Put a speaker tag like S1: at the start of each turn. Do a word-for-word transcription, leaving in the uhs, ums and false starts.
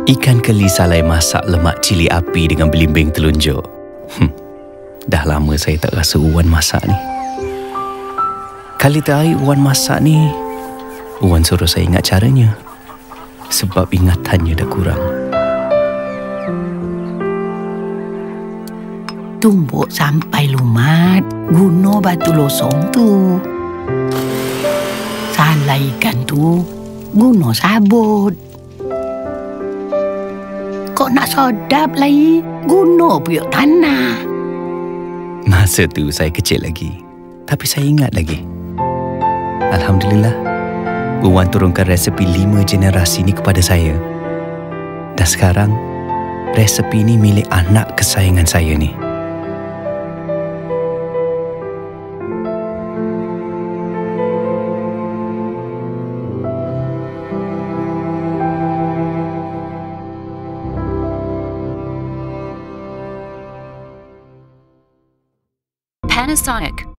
S1: Ikan keli salai masak lemak cili api dengan belimbing telunjuk. Hmm, dah lama saya tak rasa Wan masak ni. Kali terakhir Wan masak ni, Wan suruh saya ingat caranya. Sebab ingatannya dah kurang.
S2: Tumbuk sampai lumat, guna batu losong tu. Salai ikan tu, guna sabut. Kok nak sedap lagi, guna puyuk tanah.
S1: Masa tu saya kecil lagi, tapi saya ingat lagi. Alhamdulillah, Wan turunkan resepi lima generasi ni kepada saya. Dan sekarang, resepi ni milik anak kesayangan saya ni.
S3: Panasonic.